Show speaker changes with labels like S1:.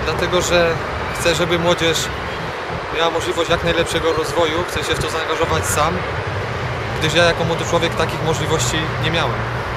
S1: Dlatego, że chcę, żeby młodzież miała możliwość jak najlepszego rozwoju, chcę się w to zaangażować sam, gdyż ja jako młody człowiek takich możliwości nie miałem.